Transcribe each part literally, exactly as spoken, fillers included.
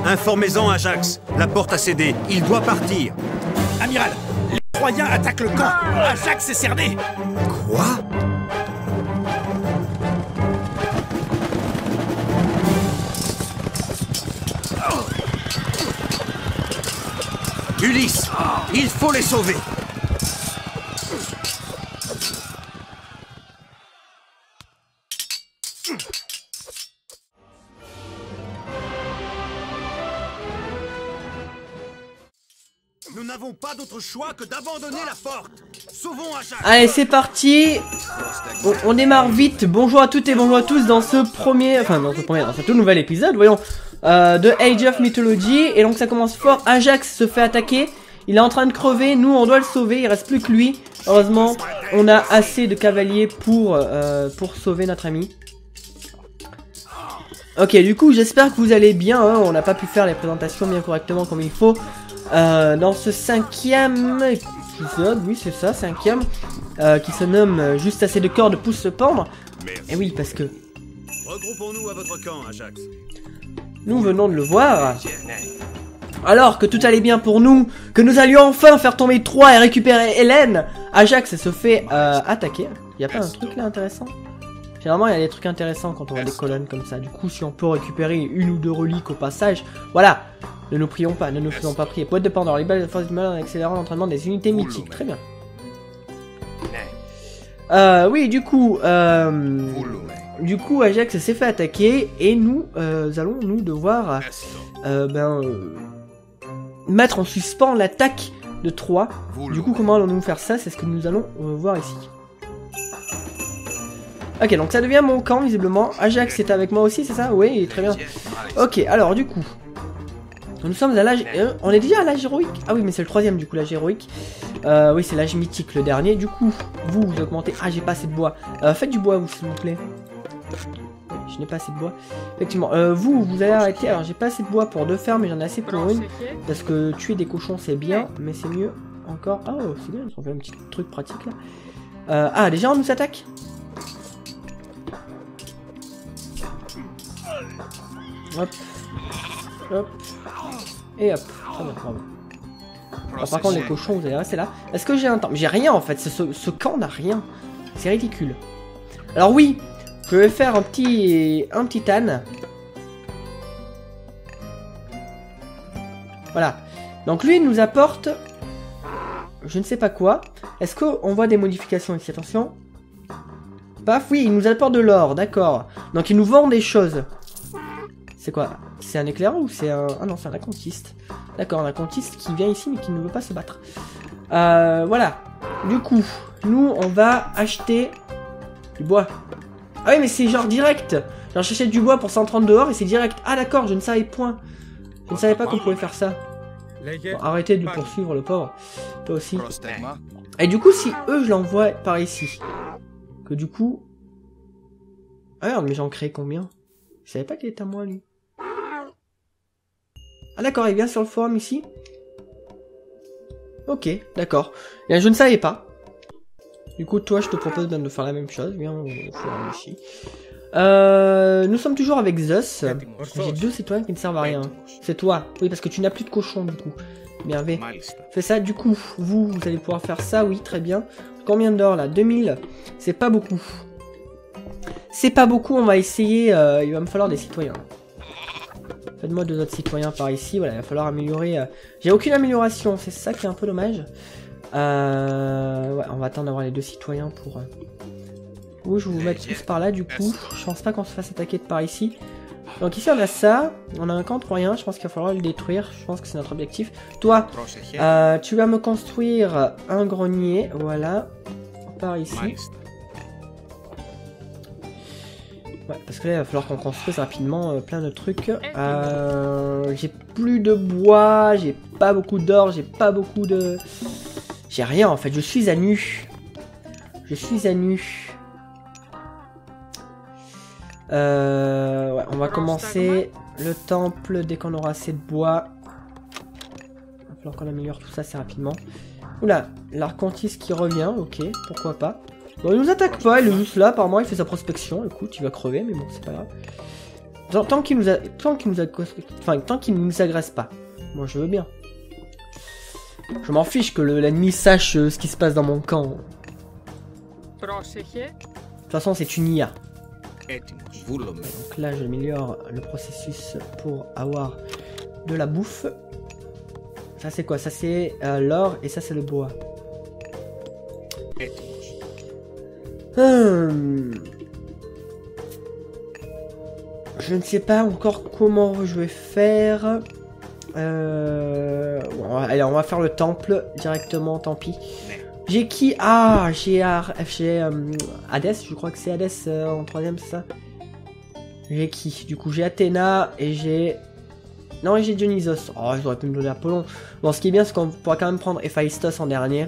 Informez-en Ajax. La porte a cédé. Il doit partir. Amiral, les Troyens attaquent le camp. Ajax est cerné. Quoi? Ulysse, il faut les sauver. Nous n'avons pas d'autre choix que d'abandonner la porte. Sauvons Ajax. Allez, c'est parti. On, on démarre vite. Bonjour à toutes et bonjour à tous dans ce premier, enfin dans ce premier, dans ce tout nouvel épisode, voyons, euh, de Age of Mythology. Et donc ça commence fort. Ajax se fait attaquer. Il est en train de crever. Nous, on doit le sauver. Il reste plus que lui. Heureusement, on a assez de cavaliers pour euh, pour sauver notre ami. Ok, du coup, j'espère que vous allez bien. Hein. On n'a pas pu faire les présentations bien correctement comme il faut. Euh, dans ce cinquième épisode, oui c'est ça, cinquième, euh, qui se nomme euh, Juste assez de cordes pour se pendre. Et oui, parce que regroupons-nous à votre camp, Ajax. Nous venons de le voir. Alors que tout allait bien pour nous, que nous allions enfin faire tomber Troie et récupérer Hélène, Ajax se fait euh, attaquer. Y a pas un truc là intéressant? Généralement, il y a des trucs intéressants quand on voit des colonnes comme ça. Du coup, si on peut récupérer une ou deux reliques au passage, voilà. Ne nous prions pas, ne nous faisons pas prier. Poète de Pandore, les balles de force du mal en accélérant l'entraînement des unités mythiques. Très bien. Euh, oui, du coup, euh, du coup, Ajax s'est fait attaquer et nous euh, allons nous devoir euh, ben, euh, mettre en suspens l'attaque de Troie. Du coup, comment allons-nous faire ça? C'est ce que nous allons euh, voir ici. Ok, donc ça devient mon camp visiblement. Ajax est avec moi aussi, c'est ça? Oui, très bien. Ok, alors du coup. Nous sommes à l'âge... Euh, on est déjà à l'âge héroïque? Ah oui, mais c'est le troisième du coup, l'âge héroïque. Euh, oui, c'est l'âge mythique, le dernier. Du coup, vous, vous augmentez... Ah, j'ai pas assez de bois. Euh, faites du bois, vous, s'il vous plaît. Oui, je n'ai pas assez de bois. Effectivement. Euh, vous, vous allez arrêter. Alors, j'ai pas assez de bois pour deux fermes, mais j'en ai assez pour une. Parce que tuer des cochons, c'est bien, mais c'est mieux encore... Ah, oh, c'est bien, ils ont fait un petit truc pratique, là. Euh, ah, déjà, on nous attaque? Hop. Hop. Et hop, très bien, bravo. Alors, par contre les cochons vous allez rester là. Est-ce que j'ai un temps? J'ai rien en fait, ce, ce camp n'a rien. C'est ridicule. Alors oui, je vais faire un petit un petit âne. Voilà. Donc lui il nous apporte je ne sais pas quoi. Est-ce qu'on voit des modifications ici? Attention. Paf, oui, il nous apporte de l'or, d'accord. Donc il nous vend des choses. C'est quoi? C'est un éclaireur ou c'est un... Ah non, c'est un acomptiste. D'accord, un acomptiste qui vient ici mais qui ne veut pas se battre. Euh, voilà. Du coup, nous, on va acheter du bois. Ah oui, mais c'est genre direct. Genre, j'achète du bois pour cent trente dehors et c'est direct. Ah d'accord, je ne savais point. Je ne savais pas qu'on pouvait faire ça. Bon, arrêtez de poursuivre le pauvre. Toi aussi. Et du coup, si eux, je l'envoie par ici. Que du coup... Ah merde, mais j'en crée combien? Je savais pas qu'il était à moi, lui. Ah d'accord, il vient sur le forum ici. Ok, d'accord. Et je ne savais pas. Du coup, toi, je te propose de faire la même chose. Viens au forum ici. Euh, nous sommes toujours avec Zeus. J'ai deux citoyens qui ne servent à rien. C'est toi. Oui, parce que tu n'as plus de cochon, du coup. Bien, V. Fais ça, du coup. Vous, vous allez pouvoir faire ça, oui, très bien. Combien d'or, là? deux mille. C'est pas beaucoup. C'est pas beaucoup, on va essayer. Euh, il va me falloir des citoyens. Faites-moi deux autres citoyens par ici. Voilà, il va falloir améliorer. Euh... J'ai aucune amélioration, c'est ça qui est un peu dommage. Euh... Ouais, on va attendre d'avoir les deux citoyens pour... Euh... Oui, je vais vous mettre tous par là, du coup. Je pense pas qu'on se fasse attaquer de par ici. Donc ici, on a ça. On a un camp troyen, je pense qu'il va falloir le détruire. Je pense que c'est notre objectif. Toi, euh, tu vas me construire un grenier. Voilà. Par ici. Ouais, parce que là, il va falloir qu'on construise rapidement euh, plein de trucs. Euh, j'ai plus de bois, j'ai pas beaucoup d'or, j'ai pas beaucoup de... J'ai rien en fait, je suis à nu. Je suis à nu. Euh, ouais, on va commencer le temple dès qu'on aura assez de bois. Il va falloir qu'on améliore tout ça assez rapidement. Oula, l'archontis qui revient, ok, pourquoi pas. Bon, il nous attaque pas, il est juste là, apparemment il fait sa prospection, écoute, il va crever, mais bon, c'est pas grave. Tant, tant qu'il nous a... Tant qu'il nous a... Enfin, tant qu'il ne nous agresse pas. Moi, je veux bien. Je m'en fiche que l'ennemi sache euh, ce qui se passe dans mon camp. De toute façon, c'est une I A. Donc là, j'améliore le processus pour avoir de la bouffe. Ça, c'est quoi? Ça, c'est euh, l'or et ça, c'est le bois. Hum... Je ne sais pas encore comment je vais faire. Euh... Bon, allez, on va faire le temple directement, tant pis. J'ai qui? Ah, j'ai euh, Hadès, je crois que c'est Hadès euh, en troisième, c'est ça? J'ai qui? Du coup, j'ai Athéna et j'ai... Non, et j'ai Dionysos. Oh, j'aurais pu me donner Apollon. Bon, ce qui est bien, c'est qu'on pourra quand même prendre Héphaïstos en dernier.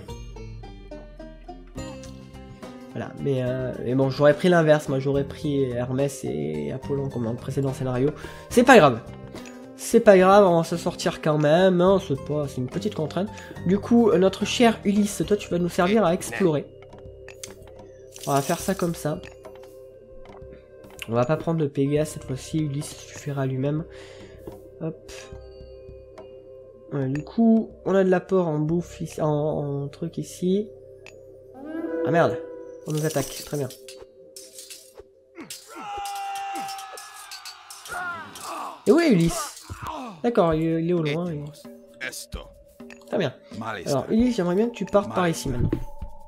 Voilà, mais, euh, mais bon, j'aurais pris l'inverse. Moi, j'aurais pris Hermès et Apollon comme dans le précédent scénario. C'est pas grave. C'est pas grave, on va se sortir quand même. Hein, c'est pas, c'est une petite contrainte. Du coup, notre cher Ulysse, toi, tu vas nous servir à explorer. On va faire ça comme ça. On va pas prendre de Pégase cette fois-ci. Ulysse suffira lui-même. Hop. Ouais, du coup, on a de l'apport en bouffe ici, en, en truc ici. Ah merde. On nous attaque, très bien. Et où est Ulysse? D'accord, il, il est au loin. Il... Très bien. Alors Ulysse, j'aimerais bien que tu partes par ici maintenant.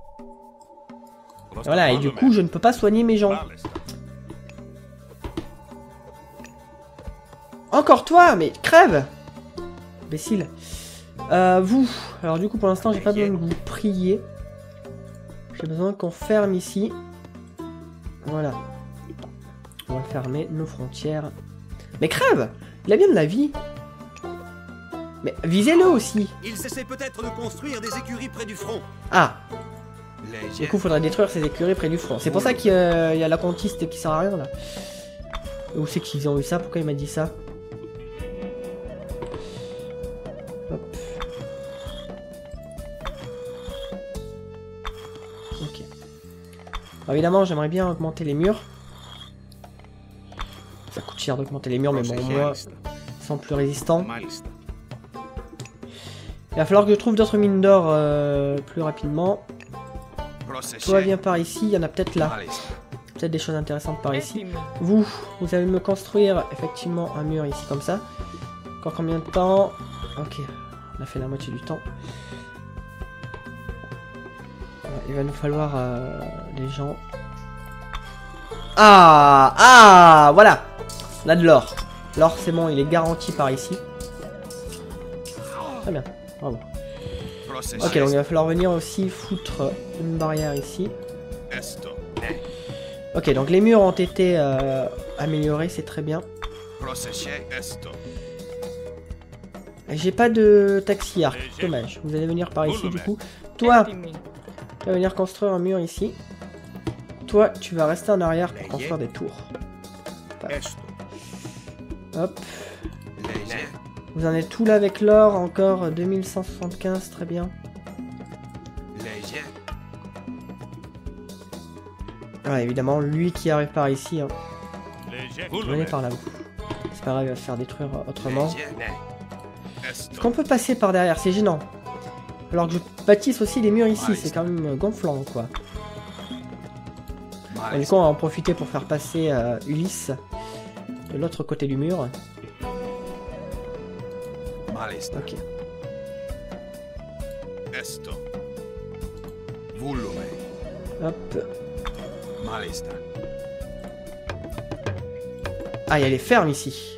Et voilà, et du coup, je ne peux pas soigner mes gens. Encore toi, mais crève! Imbécile. Euh, vous. Alors du coup, pour l'instant, j'ai pas besoin de vous prier. J'ai besoin qu'on ferme ici. Voilà. On va fermer nos frontières. Mais crève! Il a bien de la vie. Mais visez-le aussi. Ils essaient peut-être de construire des écuries près du front. Ah. Du coup, il faudrait détruire ces écuries près du front. C'est pour ça qu'il y a, y a la comptiste qui sert à rien là. Où c'est qu'ils ont eu ça? Pourquoi il m'a dit ça? Hop. Ok. Alors, évidemment, j'aimerais bien augmenter les murs. Ça coûte cher d'augmenter les murs, mais bon, moi, ils sont plus résistants. Il va falloir que je trouve d'autres mines d'or euh, plus rapidement. Toi, viens par ici, il y en a peut-être là. Peut-être des choses intéressantes par ici. Vous, vous allez me construire effectivement un mur ici comme ça. Encore combien de temps? Ok, on a fait la moitié du temps. Voilà, il va nous falloir euh, les gens. Ah, ah, voilà. On a de l'or. L'or, c'est bon, il est garanti par ici. Très bien, bravo. Ok, donc il va falloir venir aussi foutre une barrière ici. Ok, donc les murs ont été euh, améliorés, c'est très bien. J'ai pas de taxi arc, dommage. Vous allez venir par ici du coup. Toi, tu vas venir construire un mur ici. Toi, tu vas rester en arrière pour construire des tours. Hop. Vous en êtes tout là avec l'or, encore deux mille cent soixante-quinze, très bien. Ah, évidemment, lui qui arrive par ici. Hein. Venez par là-haut. C'est pas grave, il va se faire détruire autrement. Est-ce qu'on peut passer par derrière? C'est gênant. Alors que je bâtisse aussi les murs ici, c'est quand même gonflant, quoi. Et du coup, on va en profiter pour faire passer euh, Ulysse de l'autre côté du mur. Ok. Hop. Ah, il y a les fermes ici.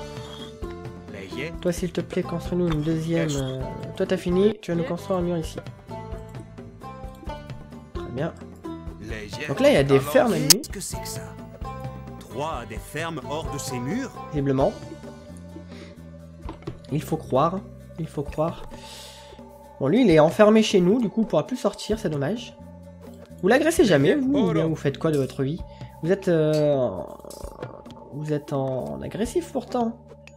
Toi, s'il te plaît, construis-nous une deuxième. Euh... Toi, t'as fini. Tu vas nous construire un mur ici. Très bien. Donc là, il y a des fermes ennemies. Qu'est-ce que c'est que ça? Trois des fermes hors de ces murs? Visiblement. Il faut croire. Il faut croire. Bon, lui, il est enfermé chez nous. Du coup, il pourra plus sortir. C'est dommage. Vous l'agressez jamais, vous? Ou bien vous faites quoi de votre vie? Vous êtes... Euh... Vous êtes en agressif, pourtant.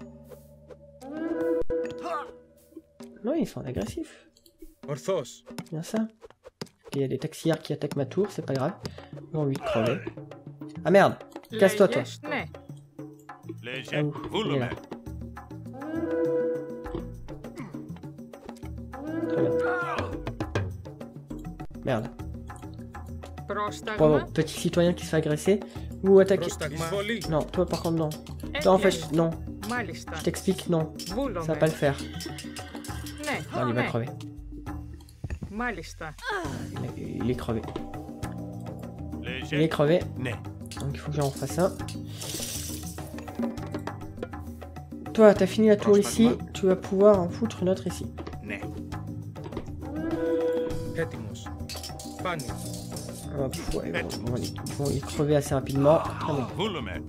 Non, ils sont agressifs. Bien ça. Il y a des taxiards qui attaquent ma tour, c'est pas grave. Ils ont envie de crever. Ah merde! Casse-toi, toi. Ah, où Vous il le est là. mettez. Très bien. Merde. Πρόσταγμα. Bravo, petit citoyen qui se fait agresser. Ou attaquer. Πρόσταγμα. Non, toi par contre non. Toi en fait, non. Μάλιστα. Je t'explique, non. Βούλομαι. Ça va pas le faire. Ναι, Non, il va ναι. crever. Μάλιστα. Il est- Il est crevé. Les Il est crevé. Né. Donc il faut que j'en refasse un. Toi, t'as fini la tour ici. Tu vas pouvoir en foutre une autre ici. Né. Έτοιμος. Πάνι. Ah, pff, ouais, bon, bon, ils vont y crever assez rapidement. Très bien. Vous le mettez.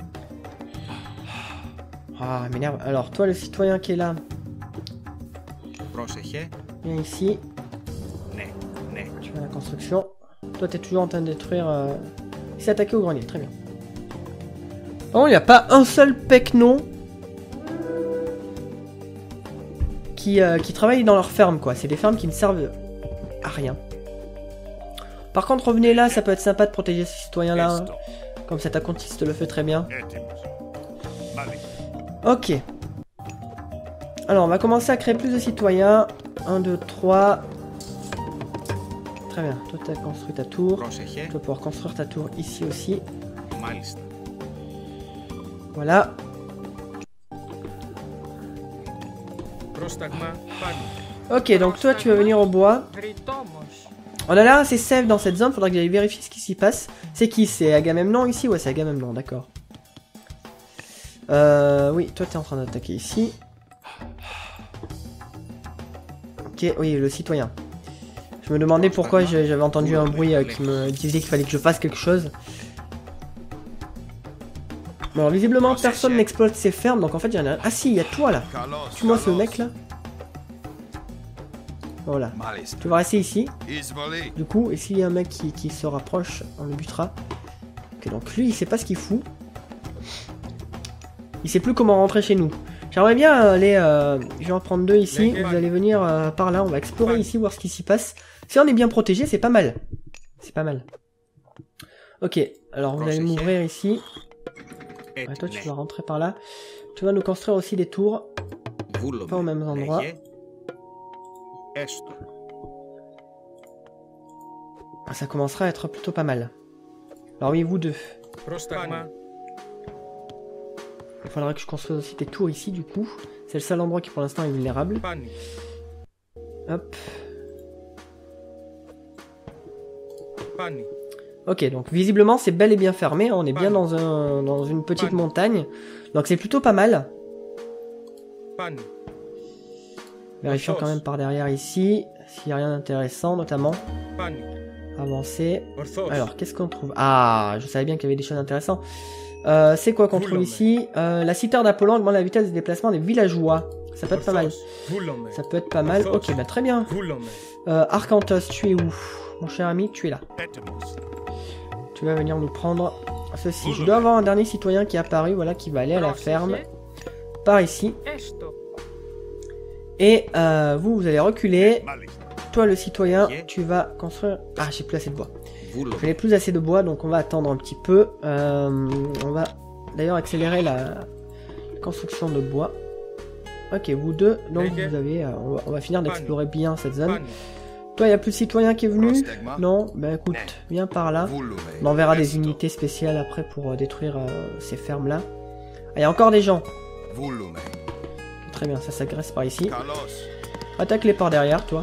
Ah, il m'énerve. Alors, toi, le citoyen qui est là, Πρόσεχε. viens ici. Né. Né. Tu fais la construction. Toi, t'es toujours en train de détruire. Euh... Il s'est attaqué au grenier. Très bien. Par contre, il n'y a pas un seul pecno qui, euh, qui travaille dans leur ferme, quoi. C'est des fermes qui ne servent à rien. Par contre, revenez là, ça peut être sympa de protéger ces citoyens-là. Hein. Comme cet acontiste le fait très bien. Ok. Alors, on va commencer à créer plus de citoyens. un, deux, trois. Très bien. Toi, tu as construit ta tour. Tu vas pouvoir construire ta tour ici aussi. Voilà. Πρόσταγμα. Πάνι. Ok, donc toi, tu vas venir au bois. Τριτόμος. On a l'air assez safe dans cette zone. Faudra que j'aille vérifier ce qui s'y passe. C'est qui? C'est Agamemnon ici? Ouais, c'est Agamemnon, d'accord. Euh, oui, toi, tu es en train d'attaquer ici. Ok, oui, le citoyen. Je me demandais pourquoi j'avais entendu un bruit euh, qui me disait qu'il fallait que je fasse quelque chose. Bon, alors, visiblement, personne n'exploite ces fermes, donc en fait, il y en a... Ah si, il y a toi, là. Tue-moi ce mec, là. Voilà. Tu vas rester ici. Du coup, et s'il y a un mec qui, qui se rapproche, on le butera. Ok, donc lui, il sait pas ce qu'il fout. Il sait plus comment rentrer chez nous. J'aimerais bien aller... Euh, je vais en prendre deux ici. Vous allez venir euh, par là. On va explorer ici, voir ce qui s'y passe. Si on est bien protégé, c'est pas mal. C'est pas mal. Ok, alors vous allez m'ouvrir ici. Ouais, toi, tu vas rentrer par là. Tu vas nous construire aussi des tours. Pas au même endroit. Ah, ça commencera à être plutôt pas mal. Alors oui, vous deux. Πρόσταγμα. Il faudra que je construise aussi des tours ici, du coup. C'est le seul endroit qui, pour l'instant, est vulnérable. Πάνι. Hop. Πάνι. Ok, donc visiblement, c'est bel et bien fermé. On est bien dans, un, dans une petite montagne. Donc c'est plutôt pas mal. Πάνι. Vérifions quand même par derrière ici. S'il n'y a rien d'intéressant, notamment. Πάνι. Avancer. Ορθός. Alors, qu'est-ce qu'on trouve? Ah, je savais bien qu'il y avait des choses intéressantes. Euh, c'est quoi qu'on trouve ici? euh, La citerne d'Apollon augmente la vitesse de déplacement des villageois. Ça peut être pas mal. Βούλομαι. Ça peut être pas mal. Ok, bah très bien. Βούλομαι. Euh, Arcantos, tu es où? Mon cher ami, tu es là. Tu vas venir nous prendre ceci. Je dois avoir un dernier citoyen qui est apparu, voilà, qui va aller à la ferme. Par ici. Έστω. Et euh, vous, vous allez reculer. Toi, le citoyen, tu vas construire... Ah, j'ai plus assez de bois. Je n'ai plus assez de bois, donc on va attendre un petit peu. Euh, on va d'ailleurs accélérer la construction de bois. Ok, vous deux, donc vous avez... euh, on, va, on va finir d'explorer bien cette zone. Πάνι. Toi, il n'y a plus de citoyen qui est venu? Non? Ben écoute, viens par là. On enverra des unités spéciales après pour euh, détruire euh, ces fermes-là. Ah, il y a encore des gens. Très bien, ça s'agresse par ici. Attaque-les par derrière, toi.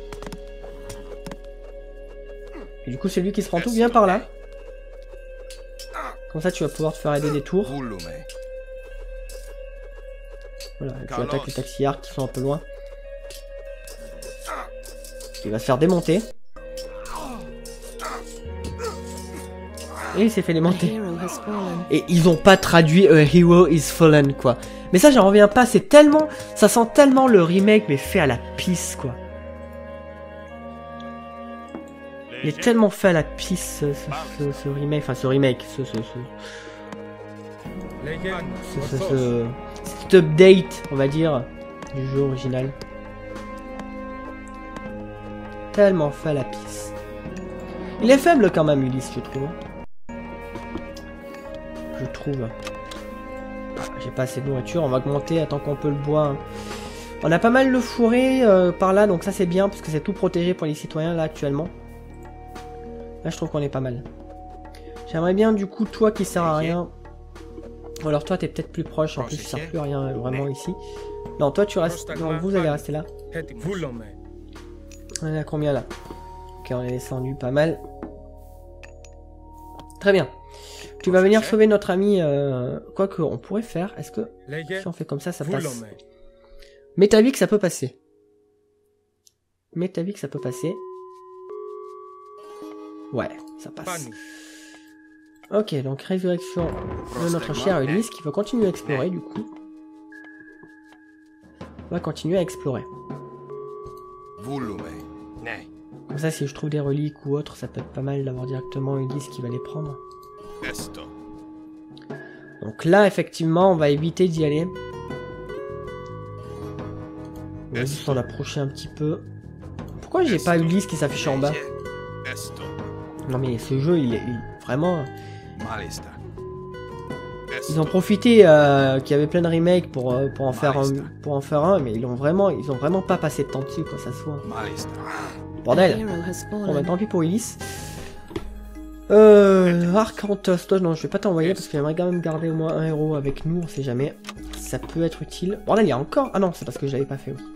Et du coup, c'est lui qui se prend tout. Viens par là. Comme ça, tu vas pouvoir te faire aider des tours. Voilà, tu attaques les taxiards qui sont un peu loin. Il va se faire démonter. Et il s'est fait démonter. Et ils ont pas traduit A Hero is Fallen, quoi. Mais ça, j'en reviens pas. C'est tellement... Ça sent tellement le remake, mais fait à la pisse, quoi. Il est tellement fait à la pisse, ce, ce, ce, ce remake. Enfin, ce remake. Ce... ce, ce... ce, ce, ce cet update, on va dire, du jeu original. Tellement fait à la pisse. Il est faible quand même, Ulysse, je trouve. Je trouve. Ah, j'ai pas assez de nourriture, on va augmenter tant qu'on peut le bois. Hein. On a pas mal de fourrés euh, par là, donc ça c'est bien, parce que c'est tout protégé pour les citoyens là actuellement. Là je trouve qu'on est pas mal. J'aimerais bien du coup toi qui sert à rien. Ou alors toi t'es peut-être plus proche, en plus tu sers plus à rien vraiment ici. Non toi tu restes, non vous allez rester là. On est à combien là? Ok on est descendu pas mal. Très bien. Tu vas venir sauver notre ami, euh, quoi que on pourrait faire, est-ce que si on fait comme ça ça passe? Mets ta vie que ça peut passer. Mets ta vie que ça peut passer. Ouais, ça passe. Ok, donc résurrection de notre chère Ulysse qui va continuer à explorer du coup. On va continuer à explorer. Comme ça, si je trouve des reliques ou autre, ça peut être pas mal d'avoir directement Ulysse qui va les prendre. Donc là, effectivement, on va éviter d'y aller. On va juste s'en approcher un petit peu. Pourquoi j'ai pas Ulysse qui s'affiche en bas? Non mais ce jeu, il est il, vraiment... Ils ont profité euh, qu'il y avait plein de remakes pour, euh, pour, en faire un, pour en faire un, mais ils ont vraiment, ils ont vraiment pas passé de temps dessus, quoi, ça se voit. Bordel. Bon bah tant pis pour Ulysse. Euh... Arcantos, toi non, je vais pas t'envoyer parce que j'aimerais quand même garder au moins un héros avec nous, on sait jamais. Ça peut être utile. Bordel, il y a encore... Ah non, c'est parce que je l'avais pas fait aussi.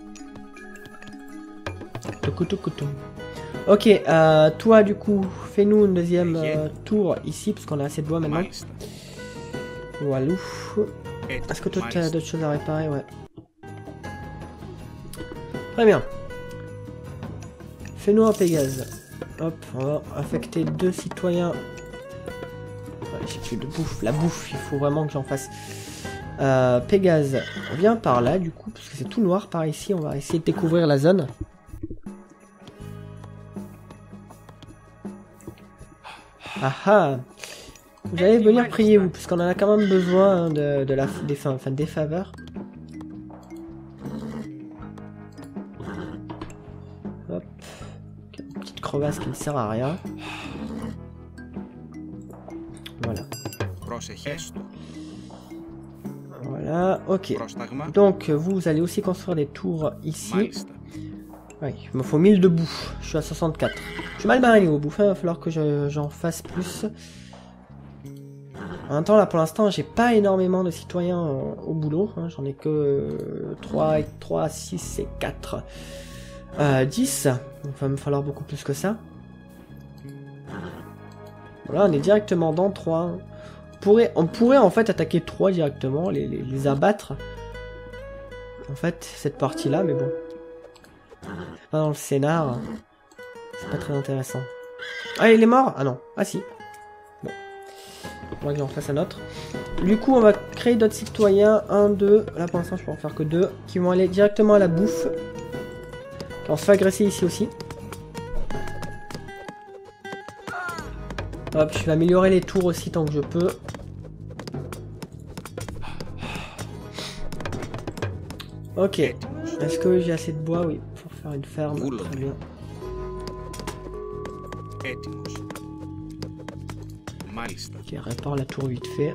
Ok, euh, toi du coup, fais-nous une deuxième euh, tour ici, parce qu'on a assez de bois maintenant. Voilà. Est-ce que toi tu as d'autres choses à réparer? Ouais. Très bien. Fais-nous un Pégase. Hop, on va affecter deux citoyens. Ouais, j'ai plus de bouffe. La bouffe, il faut vraiment que j'en fasse. Euh, Pégase, on vient par là du coup, parce que c'est tout noir par ici. On va essayer de découvrir la zone. Ah ah. Vous allez venir prier vous, parce qu'on en a quand même besoin hein, de, de la des, enfin, des faveurs. Hop. Une petite crevasse qui ne sert à rien. Voilà. Voilà, ok. Donc vous, vous allez aussi construire des tours ici. Ouais, il me faut mille de bouffe. Je suis à soixante-quatre. Je suis mal barré niveau bouffe, il va falloir que j'en fasse plus. En même temps, là, pour l'instant, j'ai pas énormément de citoyens euh, au boulot. Hein, j'en ai que euh, trois, trois, six et quatre. Euh, dix. Donc, il va me falloir beaucoup plus que ça. Voilà, on est directement dans trois. On pourrait, on pourrait en fait attaquer trois directement, les, les, les abattre. En fait, cette partie-là, mais bon. Pas dans le scénar. C'est pas très intéressant. Ah, il est mort? Ah non. Ah si. Bon. On va que j'en fasse un autre. Du coup, on va créer d'autres citoyens. Un, deux. Là, pour l'instant, je peux en faire que deux. Qui vont aller directement à la bouffe. On se fait agresser ici aussi. Hop, je vais améliorer les tours aussi tant que je peux. Ok. Est-ce que j'ai assez de bois? Oui, pour faire une ferme. Très bien. Ok, répare la tour vite fait.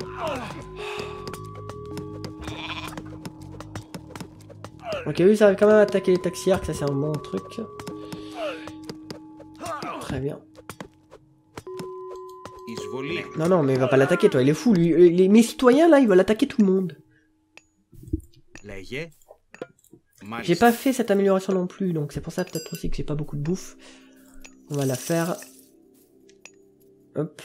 Ok, oui, ça va quand même attaquer les taxiarques, ça c'est un bon truc. Très bien. Non, non, mais il va pas l'attaquer, toi, il est fou, lui. Les, mes citoyens, là, ils veulent attaquer tout le monde. J'ai pas fait cette amélioration non plus, donc c'est pour ça peut-être aussi que j'ai pas beaucoup de bouffe. On va la faire. Hop.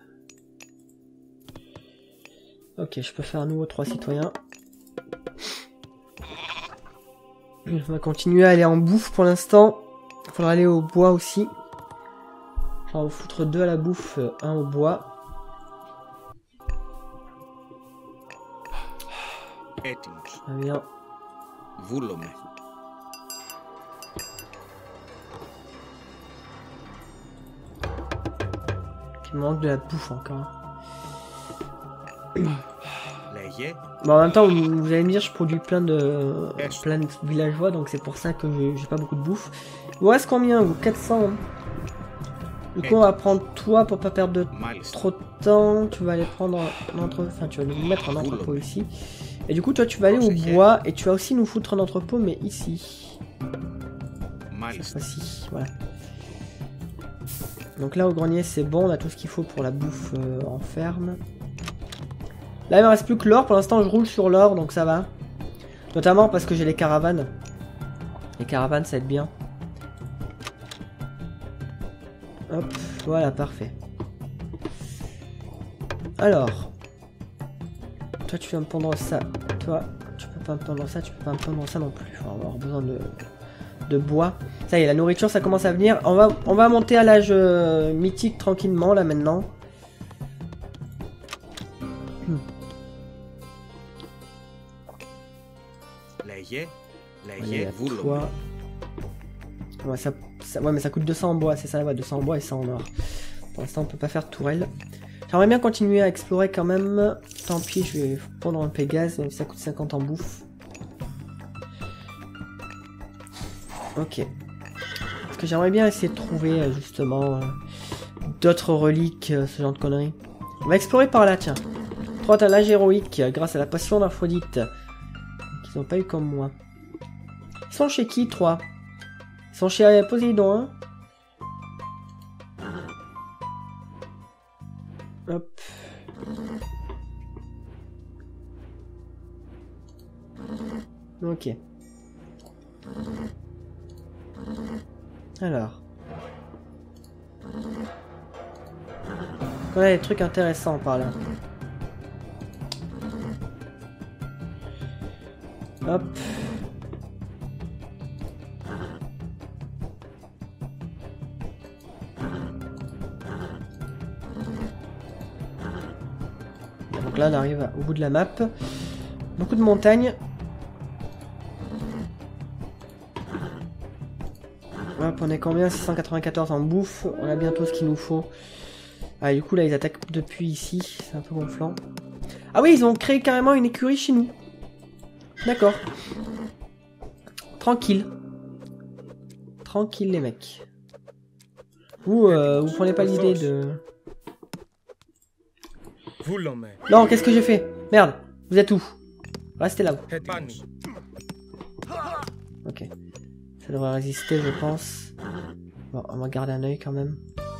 Ok, je peux faire à nouveau trois citoyens. On va continuer à aller en bouffe pour l'instant. Il faudra aller au bois aussi. On va foutre deux à la bouffe, un au bois. Très bien. Il manque de la bouffe encore. Bon, en même temps, vous, vous allez me dire, je produis plein de plein de villageois, donc c'est pour ça que j'ai pas beaucoup de bouffe. Il vous reste combien, vous? quatre cents. Hein. Du coup, on va prendre toi pour pas perdre de trop de temps. Tu vas aller prendre un entre... Enfin, tu vas nous mettre un entrepôt ici. Et du coup, toi, tu vas aller au bois et tu vas aussi nous foutre un entrepôt, mais ici. Cette fois-ci, voilà. Donc là, au grenier, c'est bon. On a tout ce qu'il faut pour la bouffe euh, en ferme. Là, il me reste plus que l'or. Pour l'instant, je roule sur l'or, donc ça va. Notamment parce que j'ai les caravanes. Les caravanes, ça aide bien. Hop, voilà, parfait. Alors. Toi, tu vas me pondre ça. Toi, tu peux pas me pondre ça. Tu peux pas me pondre ça non plus. On va avoir besoin de, de bois. Ça y est, la nourriture, ça commence à venir. On va, on va monter à l'âge euh, mythique tranquillement, là, maintenant. Hmm. Allez, toi. Ouais, ça, ça, ouais, mais ça coûte deux cents en bois, c'est ça, ouais, deux cents en bois et cent en or. Pour l'instant, on peut pas faire de tourelle. J'aimerais bien continuer à explorer quand même. Tant pis, je vais prendre un Pégase, même si ça coûte cinquante en bouffe. Ok. Parce que j'aimerais bien essayer de trouver, justement, euh, d'autres reliques, euh, ce genre de conneries. On va explorer par là, tiens. Trois à l'âge héroïque, grâce à la passion d'Aphrodite. Qu'ils n'ont pas eu comme moi. Ils sont chez qui, trois? Ils sont chez Poséidon, hein? Hop. Ok. Alors. On a des trucs intéressants par là. Hop. Donc là on arrive au bout de la map. Beaucoup de montagnes. Hop, on est combien? six cent quatre-vingt-quatorze en bouffe. On a bientôt ce qu'il nous faut. Ah, du coup là ils attaquent depuis ici. C'est un peu gonflant. Ah oui, ils ont créé carrément une écurie chez nous. D'accord. Tranquille. Tranquille les mecs. Vous, euh, vous prenez pas l'idée de... Non, qu'est-ce que j'ai fait? Merde, vous êtes où? Restez là-haut. Ok. Ça devrait résister, je pense. Bon, on va garder un œil quand même.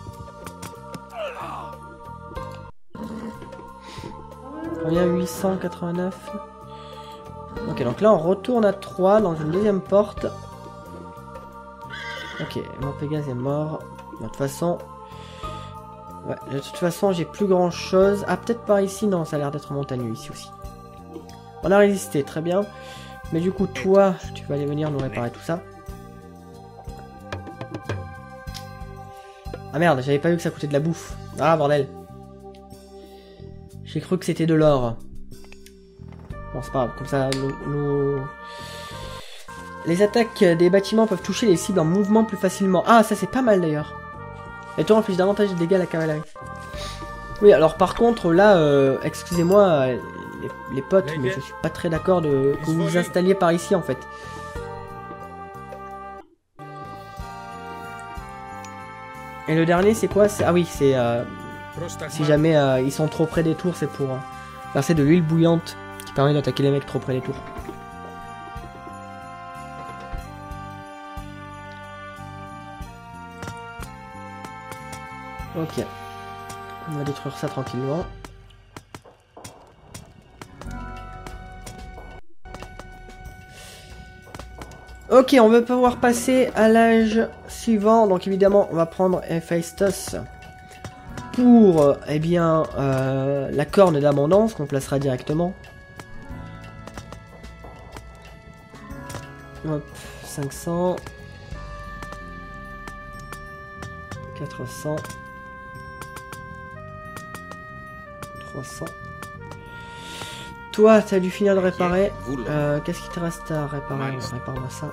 Combien? Huit cent quatre-vingt-neuf. Ok, donc là on retourne à trois dans une deuxième porte. Ok, mon Pégase est mort. De toute façon... Ouais, de toute façon j'ai plus grand chose. Ah, peut-être par ici, non, ça a l'air d'être montagneux ici aussi. On a résisté, très bien. Mais du coup, toi, tu vas aller venir nous réparer tout ça. Ah merde, j'avais pas vu que ça coûtait de la bouffe. Ah, bordel. J'ai cru que c'était de l'or. Bon, c'est pas grave, comme ça, nous, nous... Les attaques des bâtiments peuvent toucher les cibles en mouvement plus facilement. Ah, ça c'est pas mal d'ailleurs. Et toi, inflige davantage de dégâts à la cavalerie. Oui, alors par contre, là, euh, excusez-moi, les, les potes, mais je suis pas très d'accord de que vous vous installiez par ici en fait. Et le dernier, c'est quoi? Ah oui, c'est... Euh, si jamais euh, ils sont trop près des tours, c'est pour euh, verser de l'huile bouillante qui permet d'attaquer les mecs trop près des tours. Ok. On va détruire ça tranquillement. Ok, on va pouvoir passer à l'âge suivant. Donc évidemment, on va prendre Héphaïstos pour, euh, eh bien, euh, la corne d'abondance qu'on placera directement. Hop, cinq cents. quatre cents. trois cents. Toi, t'as dû finir de réparer. Euh, Qu'est-ce qui te reste à réparer? Répare-moi ça.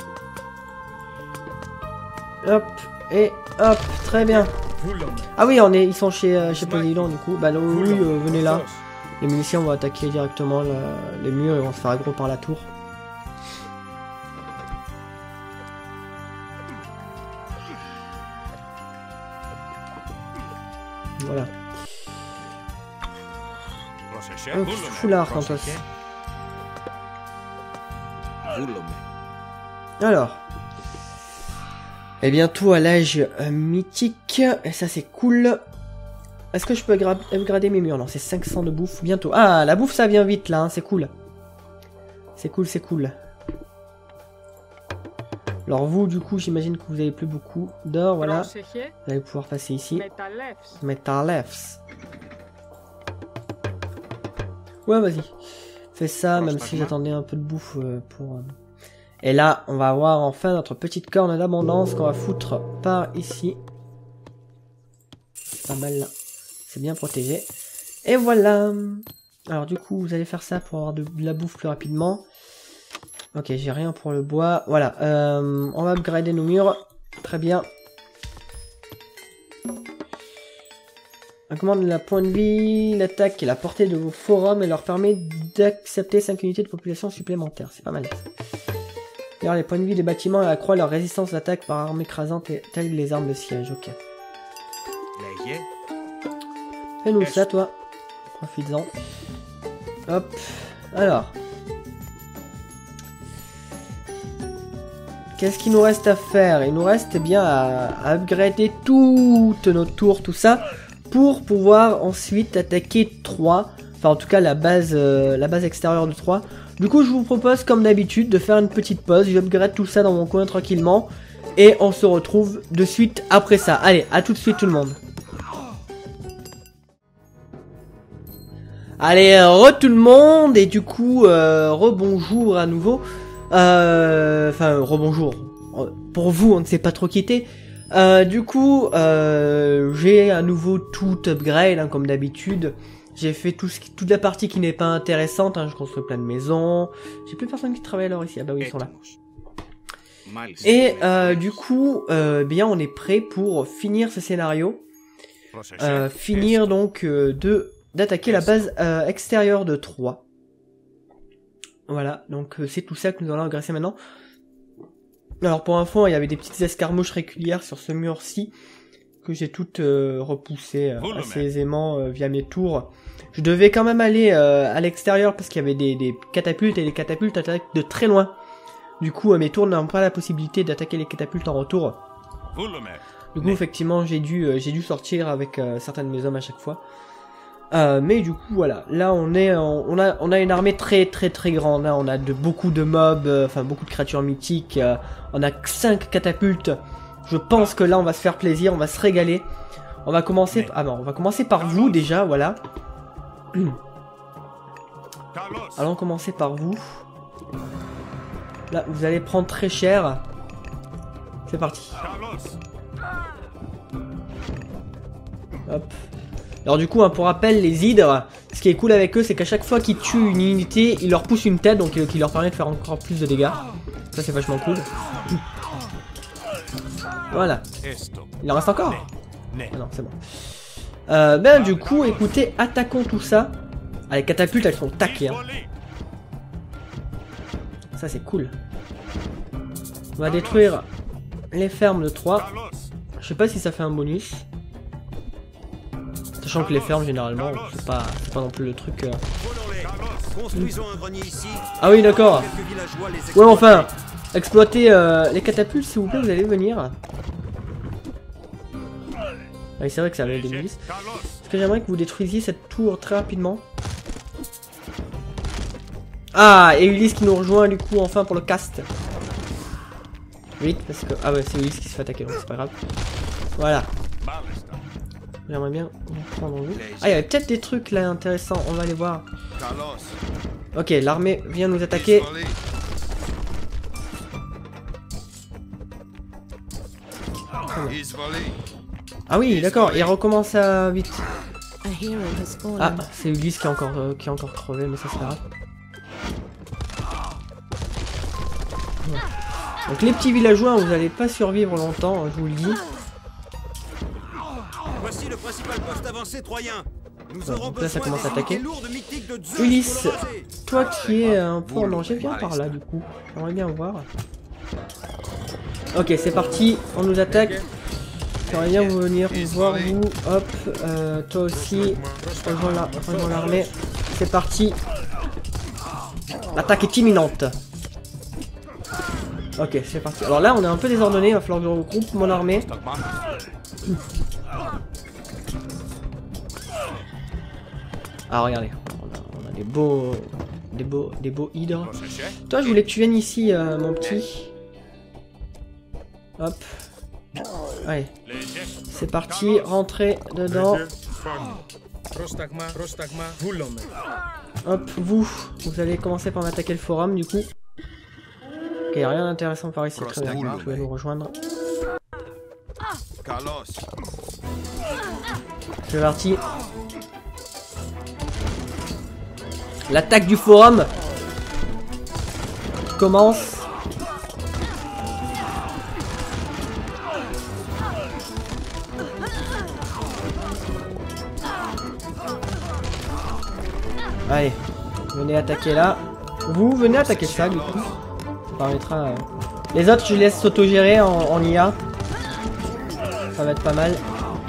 Hop, et hop, très bien. Ah oui, on est, ils sont chez, euh, chez Poséidon du coup. Bah non, oui, euh, venez là. Les munitions vont attaquer directement le, les murs et vont se faire aggro par la tour. Voilà. Oh, foulard, Quantos. Alors. Et bientôt à l'âge euh, mythique. Et ça c'est cool. Est-ce que je peux upgrader mes murs? Non, c'est cinq cents de bouffe bientôt. Ah, la bouffe ça vient vite là, hein, c'est cool. C'est cool, c'est cool. Alors vous, du coup, j'imagine que vous avez plus beaucoup d'or, voilà. Vous allez pouvoir passer ici. Metalefs. Ouais, vas-y. Fais ça, même si j'attendais un peu de bouffe euh, pour... Euh... Et là, on va avoir enfin notre petite corne d'abondance qu'on va foutre par ici. Pas mal là. C'est bien protégé. Et voilà. Alors du coup, vous allez faire ça pour avoir de, de la bouffe plus rapidement. Ok, j'ai rien pour le bois. Voilà. Euh, on va upgrader nos murs. Très bien. On commande la point de vie, l'attaque et la portée de vos forums et leur permet d'accepter cinq unités de population supplémentaires. C'est pas mal. D'ailleurs, les points de vie des bâtiments accroissent leur résistance d'attaque par armes écrasantes et telles les armes de siège. Ok. Fais-nous ça, toi. Profites-en. Hop. Alors. Qu'est-ce qu'il nous reste à faire? Il nous reste eh bien à, à upgrader toutes nos tours, tout ça, pour pouvoir ensuite attaquer Troie. Enfin, en tout cas, la base, euh, la base extérieure de Troie. Du coup, je vous propose, comme d'habitude, de faire une petite pause. J'upgrade tout ça dans mon coin tranquillement. Et on se retrouve de suite après ça. Allez, à tout de suite tout le monde. Allez, re tout le monde. Et du coup, euh, rebonjour à nouveau. Euh, enfin, rebonjour. Pour vous, on ne s'est pas trop quitté. Euh, du coup, euh, j'ai à nouveau tout upgrade, hein, comme d'habitude. J'ai fait tout ce qui, toute la partie qui n'est pas intéressante. Hein, je construis plein de maisons. J'ai plus personne qui travaille alors ici. Ah bah oui, ils sont là. Et euh, du coup, euh, bien, on est prêt pour finir ce scénario. Euh, finir donc euh, de d'attaquer la base euh, extérieure de Troie. Voilà, donc euh, c'est tout ça que nous allons agresser maintenant. Alors pour info, il y avait des petites escarmouches régulières sur ce mur-ci que j'ai toutes euh, repoussées euh, assez aisément euh, via mes tours. Je devais quand même aller euh, à l'extérieur parce qu'il y avait des, des catapultes et les catapultes attaquent de très loin. Du coup, euh, mes tours n'ont pas la possibilité d'attaquer les catapultes en retour. Du coup, effectivement, j'ai dû, euh, j'ai dû sortir avec euh, certains de mes hommes à chaque fois. Euh, mais du coup voilà, là on est, on a, on a une armée très très très grande, hein. On a de beaucoup de mobs, euh, enfin beaucoup de créatures mythiques, euh, on a cinq catapultes. Je pense que là on va se faire plaisir, on va se régaler. On va commencer, ah non, on va commencer par vous déjà, voilà. Allons commencer par vous. Là vous allez prendre très cher. C'est parti. Hop. Alors du coup, hein, pour rappel, les hydres, ce qui est cool avec eux, c'est qu'à chaque fois qu'ils tuent une unité, ils leur poussent une tête, donc euh, qui leur permet de faire encore plus de dégâts. Ça c'est vachement cool. Voilà. Il en reste encore? Ah non, c'est bon. Euh, ben du coup, écoutez, attaquons tout ça. Ah, les catapultes, elles sont taquées. Hein. Ça c'est cool. On va détruire les fermes de Troie. Je sais pas si ça fait un bonus. Sachant que les fermes, généralement, c'est pas, pas non plus le truc... Euh... Ah oui, d'accord. Ouais, enfin, exploitez euh, les catapultes, s'il vous plaît, vous allez venir. Ah oui, c'est vrai que ça avait des milices. Parce que j'aimerais que vous détruisiez cette tour très rapidement. Ah, et Ulysse qui nous rejoint, du coup, enfin, pour le cast. Vite, parce que... Ah ouais, c'est Ulysse qui se fait attaquer, donc c'est pas grave. Voilà. J'aimerais bien prendre en vue. Ah, il y avait peut-être des trucs là intéressants, on va aller voir. Ok, l'armée vient nous attaquer. Ah oui, d'accord, il recommence à vite. Ah, c'est Ulysse qui est encore, euh, qui est encore crevé, mais ça c'est pas grave. Ouais. Donc les petits villageois, vous n'allez pas survivre longtemps, je vous le dis. Voici le principal poste avancé troyen. Nous aurons là ça commence à attaquer. De Ulysse, toi qui es un peu en danger, viens par là du coup. J'aimerais bien voir. Ok, c'est parti, on nous attaque. J'aimerais bien vous venir vous voir vous. Hop, euh, toi aussi. Rejoins l'armée. C'est parti. L'attaque est imminente. Ok, c'est parti. Alors là, on est un peu désordonné, il va falloir que je regroupe mon armée. Ah, regardez, on a, on a des beaux... Des beaux... Des beaux hydres. Toi, je voulais que tu viennes ici, euh, mon petit. Hop. Allez. C'est parti, rentrez dedans. Πρόσταγμα, πρόσταγμα, βούλομαι. Hop, vous, vous allez commencer par m'attaquer le forum, du coup. Ok, y a rien d'intéressant par ici, très bien, vous pouvez nous rejoindre. Carlos. C'est parti. L'attaque du forum commence. Allez, venez attaquer là. Vous venez attaquer ça, du coup. Ça permettra... Euh... Les autres, je les laisse s'autogérer en, en I A. Ça va être pas mal.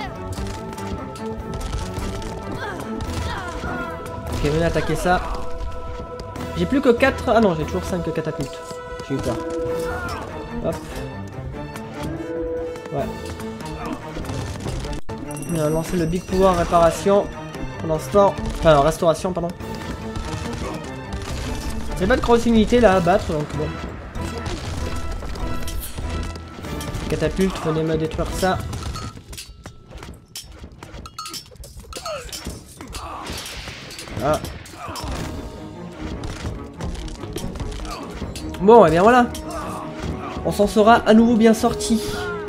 Ok, venez attaquer ça. J'ai plus que quatre... Ah non, j'ai toujours cinq catapultes. J'ai eu peur. Hop. Ouais. On a lancé le big pouvoir réparation. Pendant ce temps... Enfin, restauration, pardon. J'ai pas de grosse unité là à battre, donc bon. Catapulte, venez me détruire ça. Ah. Bon, et bien voilà. On s'en sera à nouveau bien sorti.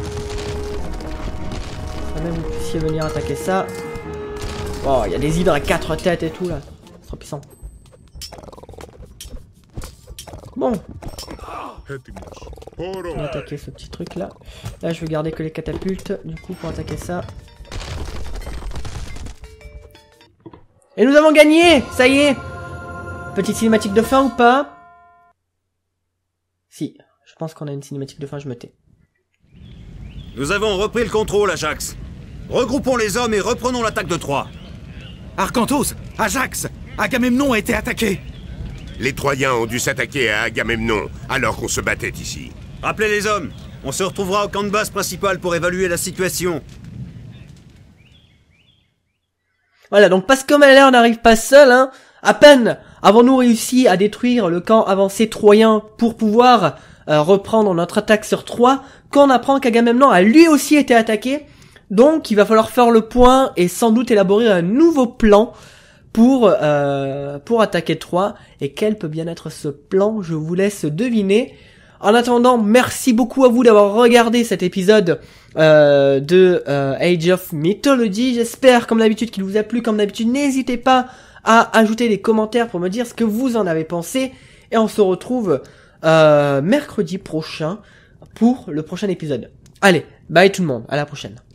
Quand même, vous puissiez venir attaquer ça. Oh, il y a des hydres à quatre têtes et tout là. C'est trop puissant. Bon. On va attaquer ce petit truc là. Là, je vais garder que les catapultes du coup pour attaquer ça. Et nous avons gagné! Ça y est! Petite cinématique de fin ou pas? Si, je pense qu'on a une cinématique de fin, je me tais. Nous avons repris le contrôle, Ajax. Regroupons les hommes et reprenons l'attaque de Troie. Arcantos, Ajax, Agamemnon a été attaqué. Les Troyens ont dû s'attaquer à Agamemnon alors qu'on se battait ici. Rappelez les hommes. On se retrouvera au camp de base principal pour évaluer la situation. Voilà, donc parce que Malheur n'arrive pas seul, hein, à peine avons-nous réussi à détruire le camp avancé troyen pour pouvoir euh, reprendre notre attaque sur Troie, qu'on apprend qu'Agamemnon a lui aussi été attaqué. Donc il va falloir faire le point et sans doute élaborer un nouveau plan pour euh, pour attaquer Troie. Et quel peut bien être ce plan? Je vous laisse deviner. En attendant, merci beaucoup à vous d'avoir regardé cet épisode euh, de euh, Age of Mythology. J'espère, comme d'habitude, qu'il vous a plu. Comme d'habitude, n'hésitez pas à ajouter des commentaires pour me dire ce que vous en avez pensé. Et on se retrouve euh, mercredi prochain pour le prochain épisode. Allez, bye tout le monde, à la prochaine.